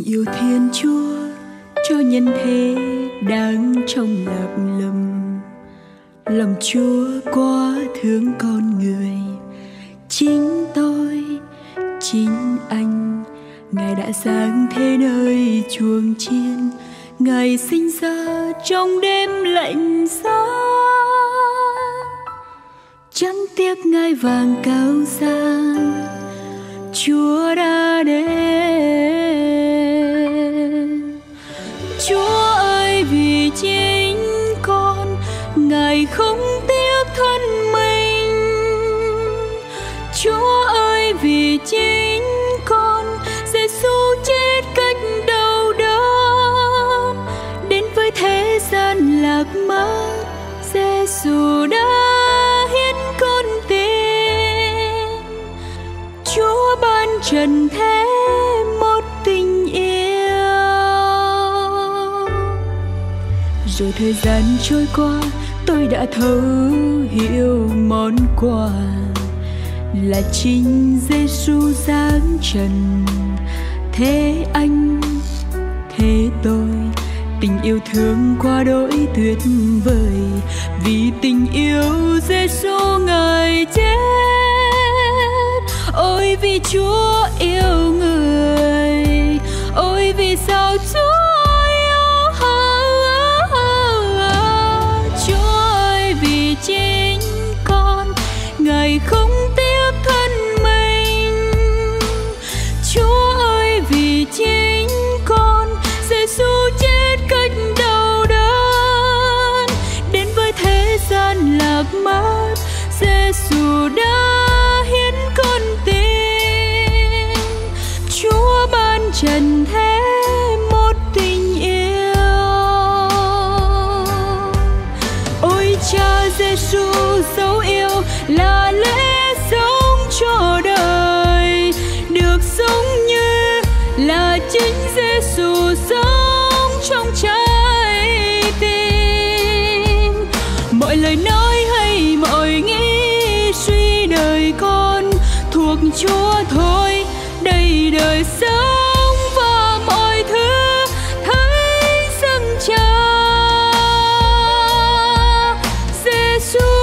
yêu Thiên Chúa cho nhân thế đang trong lạc lầm. Lòng Chúa quá thương con người, chính tôi, chính anh. Ngài đã sáng thế nơi chuồng chiên, Ngài sinh ra trong đêm lạnh giá. Chẳng tiếc ngai vàng cao sang, Chúa đã đến. Chúa ơi, vì chính con, Ngài không tiếc thân mình. Chúa ơi, vì chính con, Giêsu chết cách đầu đớn. Đến với thế gian lạc mất, Giêsu đã hiến con tin. Chúa ban trần thế một tình yêu. Rồi thời gian trôi qua, tôi đã thấu hiểu món quà là chính Giêsu giáng trần. Thế anh, thế tôi, tình yêu thương quá đỗi tuyệt vời. Vì tình yêu Giêsu Ngài chết. Ôi vì Chúa yêu người, ôi vì sao Chúa yêu. Chúa ơi, vì chính con, Ngài không tiếc thân mình. Chúa ơi, vì chính con, Giêsu chết cách đầu đớn. Đến với thế gian lạc mất, Giêsu đã hiến con tin. Chúa ban trần thế một tình yêu. Ôi Cha Giêsu dấu yêu là lẽ sống cho đời, được sống như là chính Giêsu sống trong trái tim. Mọi lời nói hay mọi nghĩ suy đời con thuộc Chúa thôi. Đây đời sống và mọi thứ thấy dâng Cha Giêsu.